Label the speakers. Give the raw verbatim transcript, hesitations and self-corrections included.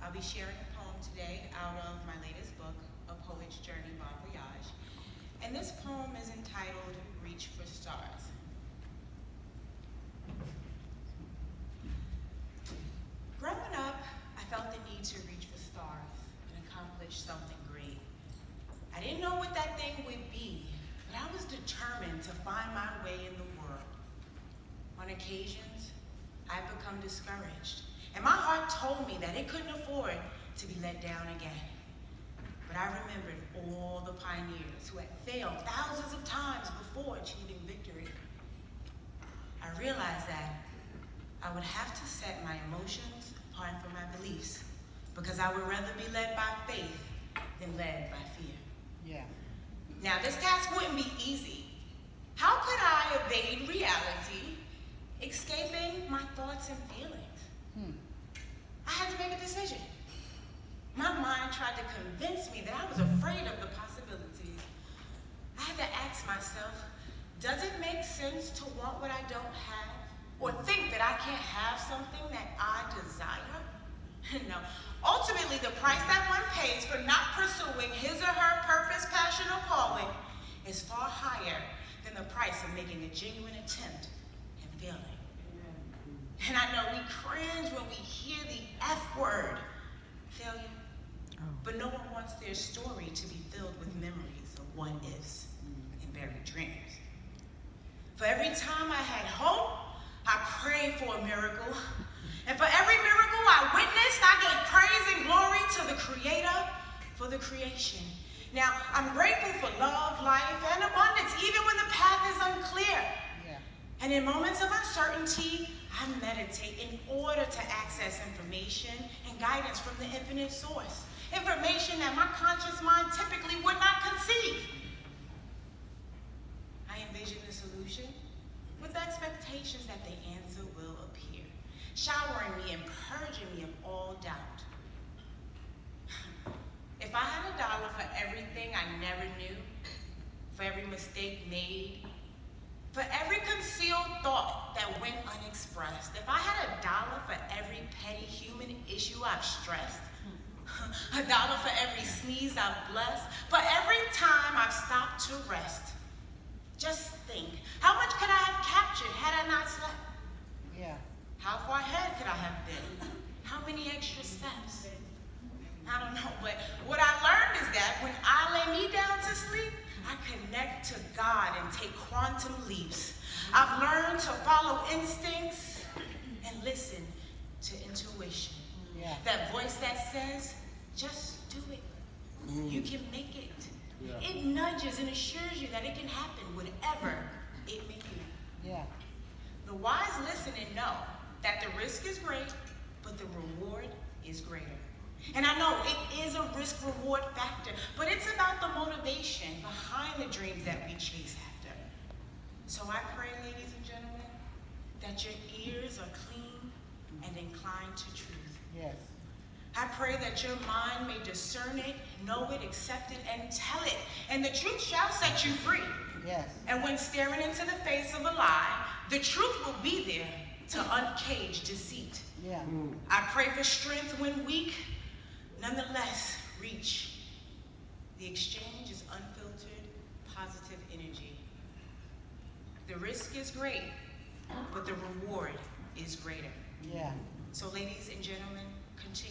Speaker 1: I'll be sharing a poem today out of my latest book, A Poet's Journey Bon Voyage. And this poem is entitled, Reach for Stars. Growing up, I felt the need to reach for stars and accomplish something great. I didn't know what that thing would be, but I was determined to find my way in the world. On occasions, I've become discouraged, and my heart told me that it couldn't afford to be let down again. But I remembered all the pioneers who had failed thousands of times before achieving victory. I realized that I would have to set my emotions apart from my beliefs, because I would rather be led by faith than led by fear.
Speaker 2: Yeah.
Speaker 1: Now, this task wouldn't be easy. How could I evade reality, escaping my thoughts and feelings?
Speaker 2: Hmm.
Speaker 1: I had to make a decision. My mind tried to convince me that I was afraid of the possibilities. I had to ask myself, does it make sense to want what I don't have? Or think that I can't have something that I desire? No. Ultimately, the price that one pays for not pursuing his or her purpose, passion, or calling is far higher than the price of making a genuine attempt and failing. And I know we cringe when we hear the F word, failure. Oh. But no one wants their story to be filled with memories of what-ifs and buried dreams. For every time I had hope, I prayed for a miracle. And for every miracle I witnessed, I gave praise and glory to the Creator for the creation. Now, I'm grateful for love, life, and abundance, even when the path is unclear. Yeah. And in moments of uncertainty, I meditate in order to access information and guidance from the infinite source. Information that my conscious mind typically would not conceive. I envision the solution with expectations that the answer will appear, showering me and purging me of all doubt. If I had a dollar for everything I never knew, for every mistake made, for every concealed thought that went unexpressed, if I had a dollar for every petty human issue I've stressed, a dollar for every sneeze I've blessed, for every time I've stopped to rest, just think, how much could I have captured had I not slept?
Speaker 2: Yeah.
Speaker 1: How far ahead could I have been? How many extra steps? I don't know, but what I learned is that when I lay me down to sleep, I connect to God and take quantum leaps. I've learned to follow instincts and listen to intuition. Yeah. That voice that says, just do it. Mm. You can make it. Yeah. It nudges and assures you that it can happen, whatever it may be.
Speaker 2: Yeah.
Speaker 1: The wise listen and know that the risk is great, but the reward is greater. And I know it is a risk-reward factor, but it's about the motivation behind the dreams that we chase after. So I pray, ladies and gentlemen, that your ears are clean and inclined to truth.
Speaker 2: Yes.
Speaker 1: I pray that your mind may discern it, know it, accept it, and tell it. And the truth shall set you free.
Speaker 2: Yes.
Speaker 1: And when staring into the face of a lie, the truth will be there to uncage deceit.
Speaker 2: Yeah.
Speaker 1: Mm. I pray for strength when weak, nonetheless reach. The exchange is unfiltered, positive energy. The risk is great, but the reward is greater.
Speaker 2: Yeah.
Speaker 1: So ladies and gentlemen, continue